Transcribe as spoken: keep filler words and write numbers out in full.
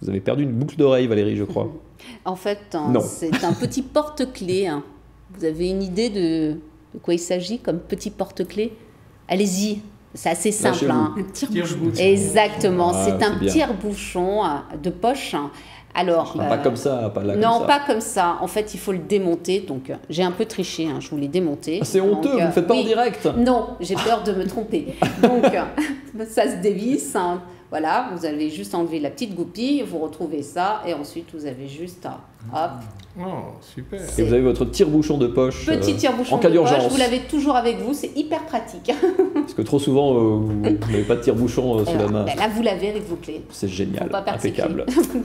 Vous avez perdu une boucle d'oreille, Valérie, je crois. En fait, c'est un petit porte-clés. Hein. Vous avez une idée de, de quoi il s'agit comme petit porte-clés? Allez-y, c'est assez simple. Hein. Un tire-bouchon. Exactement, ah, c'est un bien. tire-bouchon de poche. Alors, pas euh, comme ça, pas là. Non, comme ça. pas comme ça. En fait, il faut le démonter. Donc, euh, j'ai un peu triché. Hein, je voulais démonter. Ah, c'est honteux. Donc, euh, vous ne faites pas oui. en direct. Non, j'ai peur de me tromper. Donc, euh, ça se dévisse. Hein. Voilà, vous avez juste enlevé la petite goupille, vous retrouvez ça, et ensuite vous avez juste, hop. Oh, super. Et vous avez votre tire-bouchon de poche. Petit tire-bouchon en cas de d'urgence. poche, vous l'avez toujours avec vous, c'est hyper pratique. Parce que trop souvent, euh, vous n'avez pas de tire-bouchon euh, sous alors, la main. Ben là, vous l'avez avec vos clés. C'est génial, Faut pas perdre impeccable.